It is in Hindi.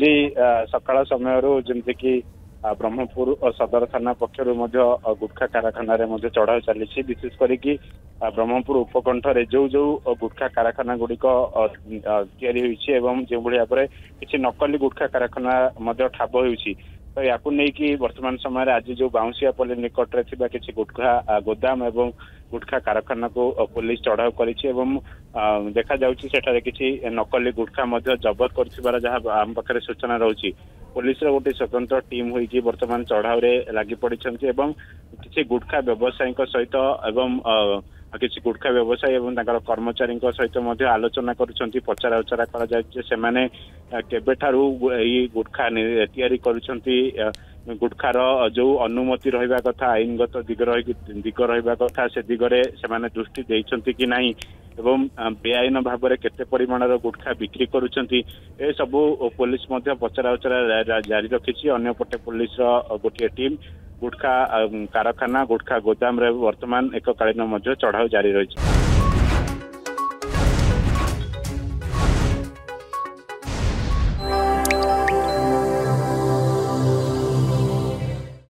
आज सकाळ समय जमती कि ब्रह्मपुर सदर थाना पक्षर गुटखा कारखाना चढ़ाऊ चली विशेष करके ब्रह्मपुर उपकंठे जो जो गुटखा कारखाना गुड़िक जो भाव में किसी नकली गुटखा कारखाना ठाब हो तो या वर्तमान समय आज जो बाउंसियापल्ली निकटरे किसी गुटखा गोदाम एवं गुटखा कारखाना को पुलिस चढ़ाऊ कर देखा जाटा किसी नकली गुटखा जबत कर आम पाखे सूचना रही पुलिस गोटे स्वतंत्र टीम होगी वर्तमान चढ़ाऊ लगी पड़ी किसी गुटखा व्यवसायी सहित एवं किसी गुटखा व्यवसायी एवं कर्मचारी सहित आलोचना कर पचरा उचरा कर गुटखा गुटखार जो अनुमति रहा कथा आईनगत दिग रहा कथा से दिगरे से दृष्टि देइछंती कि नहीं एवं बेआईन भाव में केते परिमाणर गुटखा बिक्री करुछंती ए सबु पुलिस पचरा उचरा जारी रखी अन्यपटे पुलिस गोटे टीम गुटखा कारखाना गुटखा गोदाम रे वर्तमान एककालीन चढ़ाऊ जारी रही।